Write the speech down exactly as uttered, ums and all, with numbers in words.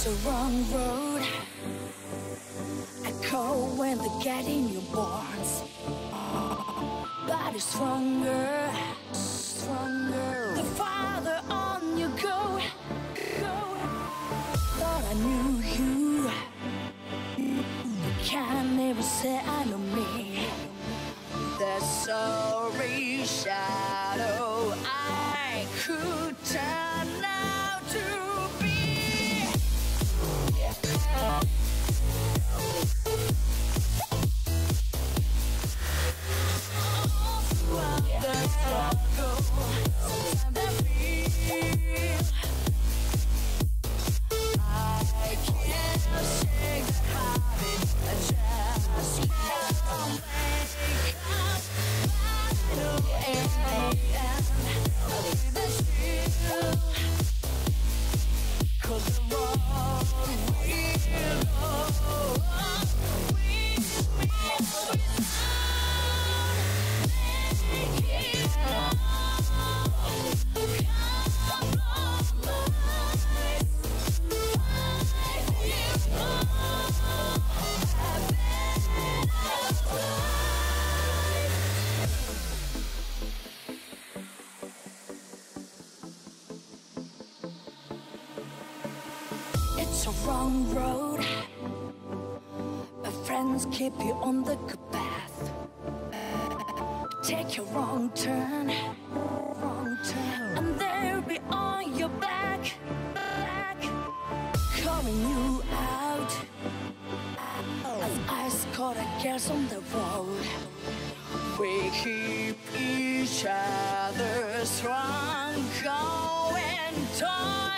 a wrong road. I call when the getting you borns. Body stronger, stronger. The farther on you go, go. Thought I knew you. You can't never say I know me. The sorry shadow I could turn out to be. The struggle, sometimes I feel I can't shake the habit. I just can't wake up. In the end, I'll be the shield. 'Cause the road we'll go, it's a wrong road. My friends keep you on the good path. Take a wrong turn, wrong turn, and they'll be on your back, back, calling you out. As ice cold girls on the road, we keep each other strong, going tall.